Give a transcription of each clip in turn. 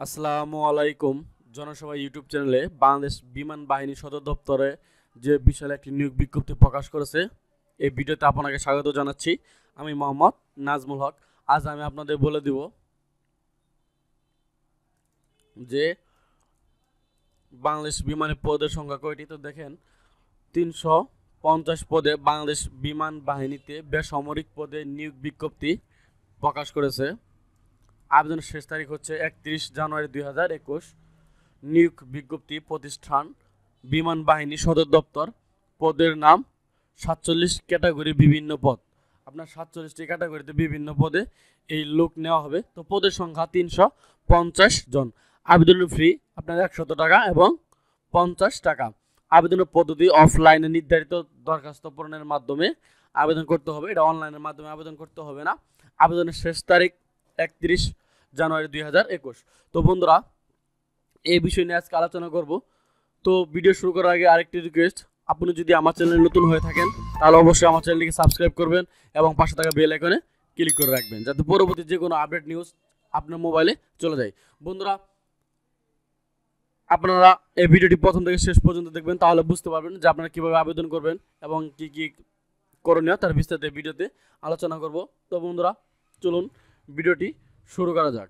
আসসালামু আলাইকুম। জনসভা ইউটিউব চ্যানেলে বাংলাদেশ বিমান বাহিনী সদর দপ্তরে যে বিশাল একটি নিয়োগ বিজ্ঞপ্তি প্রকাশ করেছে, এই ভিডিওতে আপনাকে স্বাগত জানাচ্ছি। আমি মোহাম্মদ নাজমুল হক। আজ আমি আপনাদের বলে দিব যে বাংলাদেশ বিমানের পদের সংখ্যা কয়টি। তো দেখেন, 350 পদে বাংলাদেশ বিমান বাহিনীতে বেসামরিক পদে নিয়োগ বিজ্ঞপ্তি প্রকাশ করেছে। আবেদনের শেষ তারিখ হচ্ছে 31 জানুয়ারি 2021। নিয়োগ বিজ্ঞপ্তি প্রতিষ্ঠান বিমান বাহিনী সদর দপ্তর। পদের নাম 47 ক্যাটাগরি বিভিন্ন পদ। আপনার 47টি ক্যাটাগরিতে বিভিন্ন পদে এই লোক নেওয়া হবে। তো পদের সংখ্যা 350 জন। আবেদনের ফি আপনার 100 টাকা এবং 50 টাকা। আবেদনের পদ্ধতি অফলাইনে নির্ধারিত দরখাস্ত পূরণের মাধ্যমে আবেদন করতে হবে। এটা অনলাইনের মাধ্যমে আবেদন করতে হবে না। আবেদনের শেষ তারিখ 31 জানুয়ারি 2021। তো বন্ধুরা, এই বিষয় নিয়ে আজকে আলোচনা করব। তো ভিডিও শুরু করার আগে আরেকটি রিকোয়েস্ট, আপনি যদি আমার চ্যানেলে নতুন হয়ে থাকেন তাহলে অবশ্যই আমার চ্যানেলটিকে সাবস্ক্রাইব করবেন এবং পাশে থাকা বেল আইকনে ক্লিক করে রাখবেন, যাতে পরবর্তী যে কোনো আপডেট নিউজ আপনার মোবাইলে চলে যায়। বন্ধুরা, আপনারা এই ভিডিওটি প্রথম থেকে শেষ পর্যন্ত দেখবেন, তাহলে বুঝতে পারবেন যে আপনারা কীভাবে আবেদন করবেন এবং কি কি করণীয় তার বিস্তারিত ভিডিওতে আলোচনা করব। তো বন্ধুরা, চলুন ভিডিওটি শুরু করা যাক।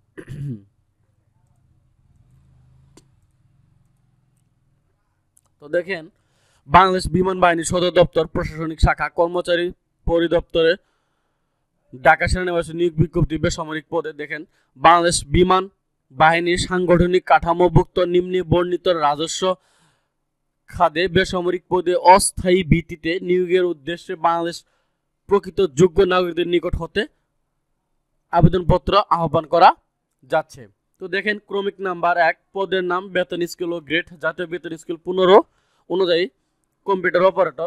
তো দেখেন, বাংলাদেশ বিমান বাহিনী সদর দপ্তর প্রশাসনিক শাখা কর্মচারী পরিদপ্তরে ঢাকা সেনানিবাসে নিয়োগ বিজ্ঞপ্তি বেসামরিক পদে। দেখেন, বাংলাদেশ বিমান বাহিনীর সাংগঠনিক কাঠামোভুক্ত নিম্নে বর্ণিত রাজস্ব খাতে বেসামরিক পদে অস্থায়ী ভিত্তিতে নিয়োগের উদ্দেশ্যে বাংলাদেশ প্রকৃত যোগ্য নাগরিকদের নিকট হতে আবেদনপত্র আহ্বান করা যাচ্ছে। তো দেখেন, ক্রমিক নাম্বার 1, পদের নাম বেতন স্কেল ও গ্রেড জাতীয় বেতন স্কেল 15 অনুযায়ী কম্পিউটার অপারেটর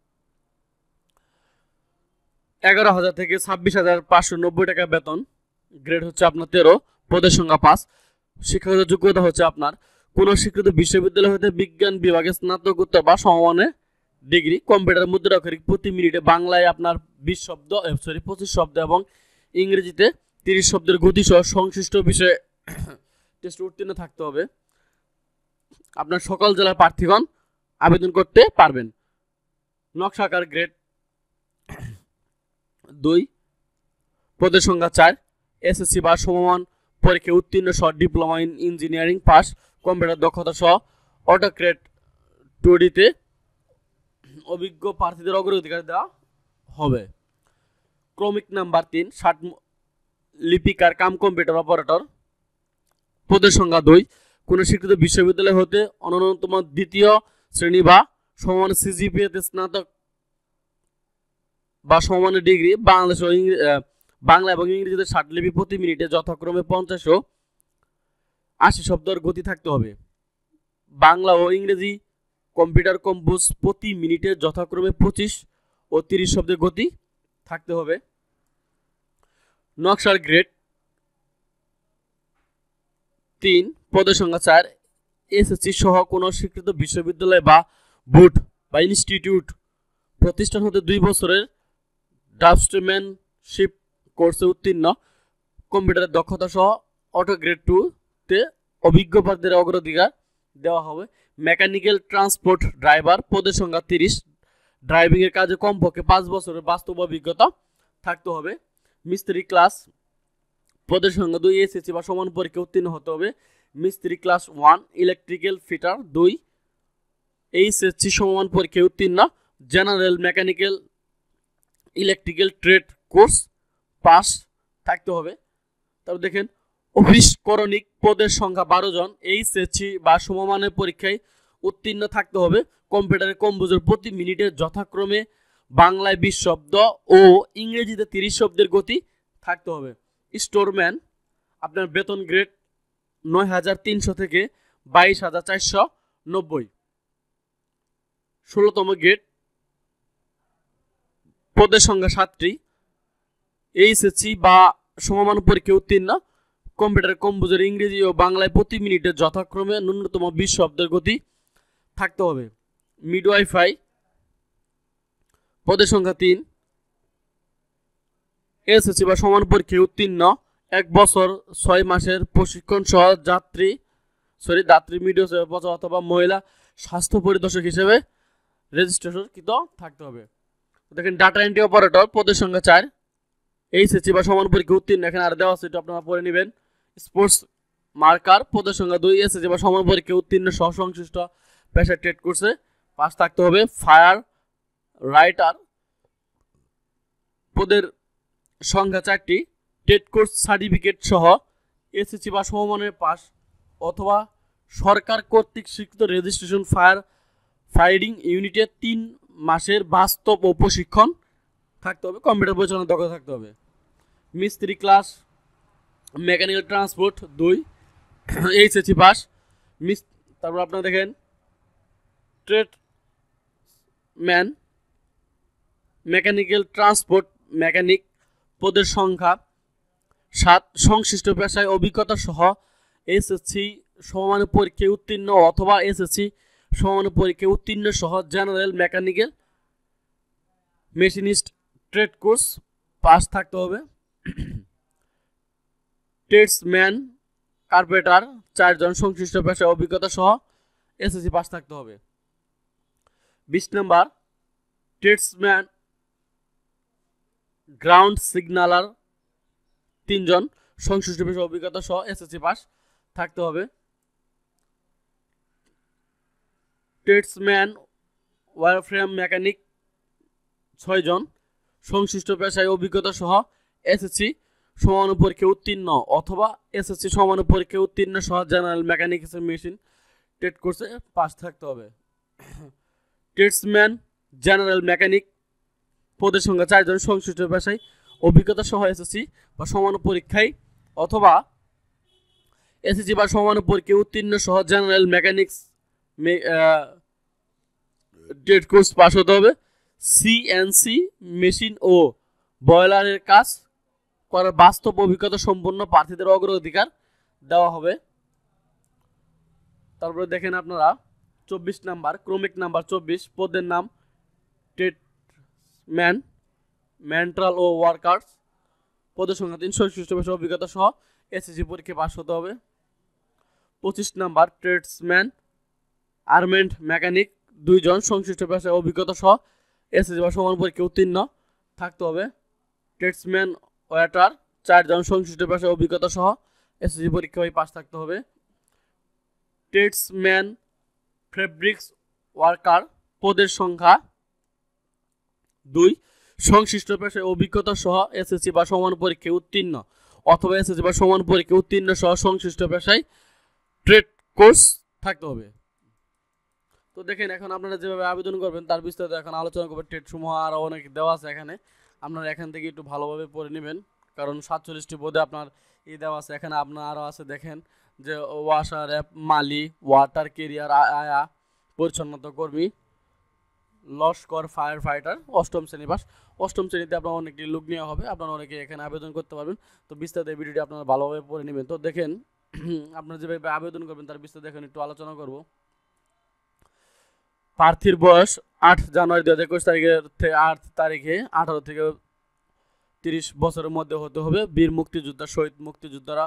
11,000 থেকে 26,590 টাকা বেতন। গ্রেড হচ্ছে আপনার 13। পদের সংখ্যা 5। শিক্ষাগত যোগ্যতা হচ্ছে আপনার কোন স্বীকৃত বিশ্ববিদ্যালয় হতে বিজ্ঞান বিভাগে স্নাতকোত্তর বা সমমানের ডিগ্রি। কম্পিউটার মুদ্রা অক্ষরিক প্রতি মিনিটে বাংলায় আপনার 25 শব্দ এবং ইংরেজিতে 30 শব্দের গতিসহ সংশ্লিষ্ট বিষয়ে টেস্ট উত্তীর্ণ থাকতে হবে। আপনার সকল জেলার প্রার্থীগণ আবেদন করতে পারবেন। নকশাকার গ্রেড 2। পদের সংখ্যা 4। এসএসসি বা সমমান পরীক্ষায় উত্তীর্ণ সহ diploma in engineering pass. Computer দক্ষতা সহ অটোক্যাড 2ডিতে অভিজ্ঞ প্রার্থীদের অগ্রাধিকার দেওয়া হবে। ক্রমিক নাম্বার 3, 60 লিপিকার কাম কম্পিউটার অপারেটর। পদের সংখ্যা 2। কোন স্বীকৃত বিশ্ববিদ্যালয় হতে অন্যতম দ্বিতীয় শ্রেণী বা সমমানের সিজিপিএতে স্নাতক বা সমমানের ডিগ্রি। বাংলা এবং ইংরেজিতে 60 লিপি প্রতি মিনিটে যথাক্রমে 50 ও 80 শব্দের গতি থাকতে হবে। বাংলা ও ইংরেজি কম্পিউটার কম্পোজ প্রতি মিনিটে যথাক্রমে 25 ও 30 শব্দের গতি থাকতে হবে। নকশার গ্রেড 3। পদের সংখ্যা 4। এসএসসি সহ কোনো স্বীকৃত বিশ্ববিদ্যালয় বা বোর্ড বা ইনস্টিটিউট প্রতিষ্ঠান হতে 2 বছরের ড্রাফটসম্যানশিপ কোর্সে উত্তীর্ণ। কম্পিউটারের দক্ষতা সহ অটোক্যাড 2তে অভিজ্ঞ প্রার্থীদের অগ্রাধিকার দেওয়া হবে। Mechanical transport driver. পদের সংখ্যা 30। ড্রাইভিংয়ের কাজে কমপক্ষে 5 বছরের বাস্তব অভিজ্ঞতা থাকতে হবে। মিস্ত্রি ক্লাস। পদের সংখ্যা 2। এসএসসি বা সমান পরীক্ষা উত্তীর্ণ হতে হবে। মিস্ত্রি ক্লাস 1। Electrical fitter 2। এইচএসসি সমমান পরীক্ষায় উত্তীর্ণ। General mechanical electrical trade course pass থাকতে হবে। তারপর দেখেন, অফিস করণিক। পদের সংখ্যা 12 জন। এইচএসসি বা সমমানের পরীক্ষায় উত্তীর্ণ থাকতে হবে। কম্পিউটারের কম্পোজের প্রতি মিনিটে যথাক্রমে বাংলায় 20 শব্দ ও ইংরেজিতে 30 শব্দের গতি থাকতে হবে। স্টোরম্যান। আপনার বেতন গ্রেড 9,300 থেকে 22,490। 16তম গ্রেড। পদের সংখ্যা 7টি। এইচএসসি বা সমমান পরীক্ষায় উত্তীর্ণ। কম্পিউটার কম্পোজার ইংরেজি ও বাংলায় প্রতি মিনিটে যথাক্রমে ন্যূনতম 20 শব্দের গতি থাকতে হবে। মিডওয়াইফাই। পদের সংখ্যা 3। এসএসসি বা সমান পরীক্ষায় উত্তীর্ণ 1 বছর 6 মাসের প্রশিক্ষণ সহ দাত্রী মিডিয়া অথবা মহিলা স্বাস্থ্য পরিদর্শক হিসেবে রেজিস্ট্রেশনকৃত থাকতে হবে। দেখেন ডাটা এন্ট্রি অপারেটর পদের সংখ্যা 4, এইচএসসি বা সমান পরীক্ষা উত্তীর্ণ, এখানে আর দেওয়া আছে, এটা আপনারা পড়ে নেবেন। স্পোর্টস মার্কার পদের সংখ্যা 2, এসএসসি বা সমান পরীক্ষা উত্তীর্ণ সহ সংশ্লিষ্ট পেশায় ট্রেড কোর্সে পাস থাকতে হবে। ফায়ার রাইটার পদের সংখ্যা 4টি, ট্রেড কোর্স সার্টিফিকেট সহ এসএসসি বা সমমানের পাস অথবা সরকার কর্তৃক স্বীকৃত রেজিস্ট্রেশন ফায়ারিং ইউনিটে 3 মাসের বাস্তব ও প্রশিক্ষণ থাকতে হবে। কম্পিউটার পরিচালনা দক্ষতা থাকতে হবে। মিস্ত্রি class mechanical transport 2, HSC pass. তারপর আপনারা দেখেন ট্রেডম্যান মেকানিক্যাল ট্রান্সপোর্ট মেকানিক পদের সংখ্যা 7, সংশ্লিষ্ট পেশায় অভিজ্ঞতা সহ এসএসসি সমমানের পরীক্ষায় উত্তীর্ণ অথবা এসএসসি সমমানের পরীক্ষায় উত্তীর্ণ সহ general mechanical machinist trade course pass থাকতে হবে। ট্রেডসম্যান কার্পেন্টার 4 জন, সংশ্লিষ্ট পেশায় অভিজ্ঞতা সহ এসএসসি পাস থাকতে হবে। 20 নম্বর ট্রেডসম্যান গ্রাউন্ড সিগন্যালার 3 জন, সংশ্লিষ্ট পেশায় অভিজ্ঞতা সহ এসএসসি পাস থাকতে হবে। ট্রেডসম্যান ওয়ারফ্রেম মেকানিক 6 জন, সংশ্লিষ্ট পেশায় অভিজ্ঞতা সহ এসএসসি সমানের পরীক্ষায় উত্তীর্ণ অথবা এসএসসি সমানের পরীক্ষায় উত্তীর্ণ সহ জেনারেল মেকানিক্স মেশিন ট্রেড কোর্সে পাস থাকতে হবে। ট্রেডসম্যান জেনারেল মেকানিক পদের সংখ্যা 4 জন, সংশ্লিষ্ট পেশায় অভিজ্ঞতা সহ এসএসসি বা সমান পরীক্ষায় অথবা এসএসসি বা সমান পরীক্ষায় উত্তীর্ণ সহ general mechanics trade course pass হতে হবে। সিএনসি মেশিন ও বয়লারের কাজ করার বাস্তব অভিজ্ঞতা সম্পন্ন প্রার্থীদের অগ্রাধিকার দেওয়া হবে। তারপরে দেখেন আপনারা 24 নাম্বার ক্রমিক নাম্বার 24 পদের নাম ট্রেডম্যান মেন্ট্রাল ও ওয়ার্কার্স পদের সংখ্যা 3, সংশ্লিষ্ট পেশায় অভিজ্ঞতা সহ এসএসসি পরীক্ষায় পাস হতে হবে। 25 নাম্বার ট্রেডসম্যান আর্মেন্ট মেকানিক 2 জন, সংশ্লিষ্ট পেশায় অভিজ্ঞতা সহ এসএসসি বা সমান পরীক্ষায় উত্তীর্ণ থাকতে হবে। ট্রেডসম্যান ওয়েটার 4 জন, সংশ্লিষ্ট পেশায় অভিজ্ঞতা সহ এসএসসি পরীক্ষায় পাস থাকতে হবে। ট্রেডসম্যান ফেব্রিক্স ওয়ার্কার পদের সংখ্যা 2, সংশ্লিষ্ট পেশায় অভিজ্ঞতা সহ এসএসসি বা সমান পরীক্ষায় উত্তীর্ণ অথবা এসএসসি বা সমান পরীক্ষায় উত্তীর্ণ সহ সংশ্লিষ্ট পেশায় ট্রেড কোর্স থাকতে হবে। তো দেখেন এখন আপনারা যেভাবে আবেদন করবেন তার বিস্তারিত এখন আলোচনা করবেন। ট্রেড সমূহ আরও অনেক দেওয়া আছে এখানে, আপনারা এখান থেকে একটু ভালোভাবে পড়ে নেবেন, কারণ 47টি পদে আপনার দেওয়া আছে। এখানে আপনার আরও আছে দেখেন যে ওয়াশার মালি, ওয়াটার কেরিয়ার, আয়া পরিচ্ছন্নতা কর্মী, লস্কর ফায়ার ফাইটার 8ম শ্রেণী পাস। 8ম শ্রেণীতে আপনার অনেকটি লোক নেওয়া হবে, আপনারা অনেকে এখানে আবেদন করতে পারবেন। তো বিস্তারিত এই ভিডিওটি আপনারা ভালোভাবে পড়ে নেবেন। তো দেখেন আপনারা যেভাবে আবেদন করবেন তার বিস্তারিত এখন একটু আলোচনা করব। প্রার্থীর বয়স 8 জানুয়ারি 2021 তারিখে 18 থেকে 30 বছরের মধ্যে হতে হবে। বীর মুক্তিযোদ্ধা, শহীদ মুক্তিযোদ্ধারা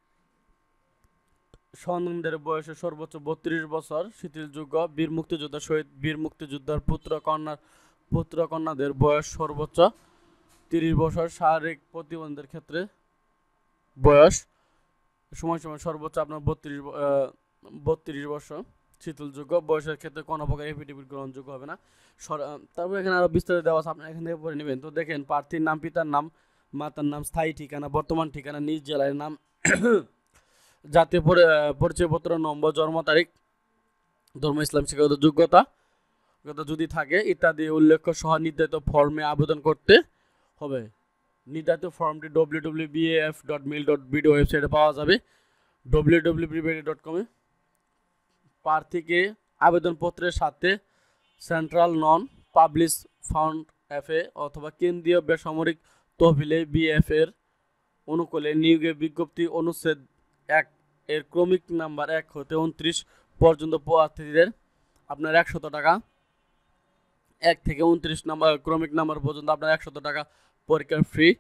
সন্তানদের বয়সে সর্বোচ্চ 32 বছর শিথিলযোগ্য। বীর মুক্তিযোদ্ধা, শহীদ বীর মুক্তিযোদ্ধার পুত্র কন্যাদের বয়স সর্বোচ্চ 30 বছর। শারীরিক প্রতিবন্ধীদের ক্ষেত্রে বয়স সময় সর্বোচ্চ আপনার 32 বছর শিথিলযোগ্য। বয়সের ক্ষেত্রে কোনো প্রকার এফিডেভিট গ্রহণযোগ্য হবে না। তারপর এখানে আরও বিস্তারিত দেওয়া আছে, আপনারা এখান থেকে পড়ে নেবেন। তো দেখেন প্রার্থীর নাম, পিতার নাম, মাতার নাম, স্থায়ী ঠিকানা, বর্তমান ঠিকানা, নিজ জেলার নাম, জাতীয় পরিচয়পত্র নম্বর, জন্ম তারিখ, ধর্ম ইসলাম, শিক্ষাগত যোগ্যতা যদি থাকে ইত্যাদি উল্লেখ সহ নির্ধারিত ফর্মে আবেদন করতে হবে। নির্ধারিত ফর্মটি www.baf.mil.bd ওয়েবসাইটে পাওয়া যাবে। www.baf.mil.com প্রার্থীকে আবেদনপত্রের সাথে central non public fund FA অথবা কেন্দ্রীয় বেসামরিক তহবিলে বিএফ এর অনুকূলে নিয়োগের বিজ্ঞপ্তি অনুচ্ছেদ 1 এর ক্রমিক নাম্বার 1 হতে 29 পর্যন্ত প্রার্থীদের আপনার 100 টাকা, 1 থেকে 29 নম্বর ক্রমিক নাম্বার পর্যন্ত আপনার 100 টাকা পরীক্ষার ফি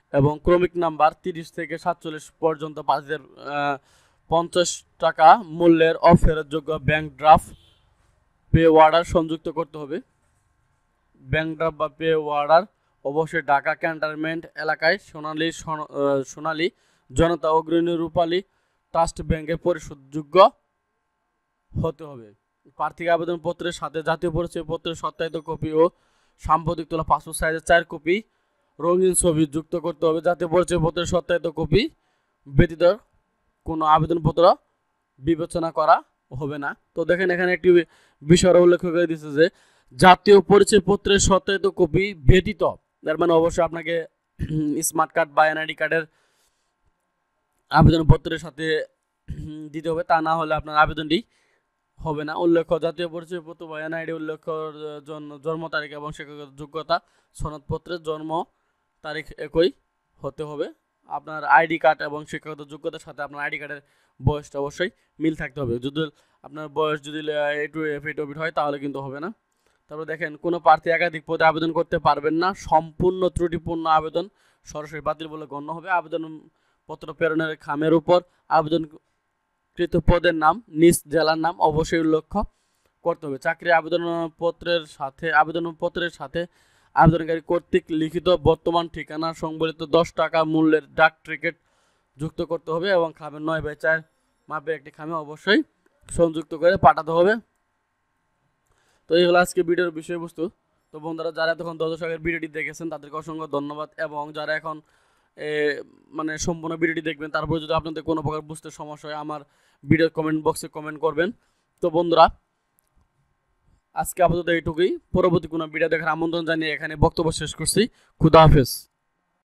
এবং ক্রমিক নাম্বার 30 থেকে 47 পর্যন্ত প্রার্থীদের 50 টাকা মূল্যের অফেরতযোগ্য ব্যাংক ড্রাফট পে অর্ডার সংযুক্ত করতে হবে। ব্যাংক ড্রাফট বা পে অর্ডার অবশ্যই ঢাকা ক্যান্টনমেন্ট এলাকায় সোনালী জনতা অগ্রণী রূপালী ট্রাস্ট ব্যাংকে পরিশোধযোগ্য হতে হবে। প্রার্থীকে আবেদনপত্রের সাথে জাতীয় পরিচয়পত্রের সত্যায়িত কপি ও সাম্প্রতিক তোলা পাসপোর্ট সাইজের 4 কপি রঙিন ছবি যুক্ত করতে হবে। জাতীয় পরিচয়পত্রের সত্যায়িত কপি ব্যতীত কোনো আবেদনপত্র বিবেচনা করা হবে না। তো দেখেন এখানে একটি বিষয় উল্লেখ করে দিয়েছে যে জাতীয় পরিচয়পত্রের সত্যায়িত কপি ব্যতীত, তার মানে অবশ্যই আপনাকে স্মার্ট কার্ড বা এনআইডি কার্ডের আবেদনপত্রের সাথে দিতে হবে, তা না হলে আপনার আবেদনটি হবে না। উল্লেখ্য জাতীয় পরিচয়পত্র বা এনআইডি উল্লেখ্যর জন্য জন্ম তারিখ এবং শিক্ষাগত যোগ্যতা সনদপত্রের জন্ম তারিখ একই হতে হবে। আপনার আইডি কার্ড এবং শিক্ষাগত যোগ্যতার সাথে আপনার আইডি কার্ডের বয়সটা অবশ্যই মিল থাকতে হবে। যদি আপনার বয়স যদি এফিডেভিট হয় তাহলে কিন্তু হবে না। তারপর দেখেন কোনো প্রার্থী একাধিক পদে আবেদন করতে পারবেন না। সম্পূর্ণ ত্রুটিপূর্ণ আবেদন সরাসরি বাতিল বলে গণ্য হবে। আবেদনপত্র প্রেরণের খামের উপর আবেদনকৃত পদের নাম নিজ জেলার নাম অবশ্যই উল্লেখ করতে হবে। চাকরি আবেদনপত্রের সাথে আবেদনকারী কর্তৃক লিখিত বর্তমান ঠিকানা সংবলিত 10 টাকা মূল্যের ডাক টিকিট যুক্ত করতে হবে এবং খামের 9/4 মাপের একটি খামে অবশ্যই সংযুক্ত করে পাঠাতে হবে। তো এই হলো আজকে ভিডিওর বিষয়বস্তু। তো বন্ধুরা, যারা এতক্ষণ দর্শকের ভিডিওটি দেখেছেন তাদেরকে অসংখ্য ধন্যবাদ, এবং যারা এখন মানে সম্পূর্ণ ভিডিওটি দেখবেন তারপর যদি আপনাদের কোনো প্রকার বুঝতে সমস্যা হয় আমার ভিডিওর কমেন্ট বক্সে কমেন্ট করবেন। তো বন্ধুরা, আজকে আপাতত এইটুকুই। পরবর্তী কোনো ভিডিও দেখার আমন্ত্রণ জানিয়ে এখানে বক্তব্য শেষ করছি। খুদা হাফেজ।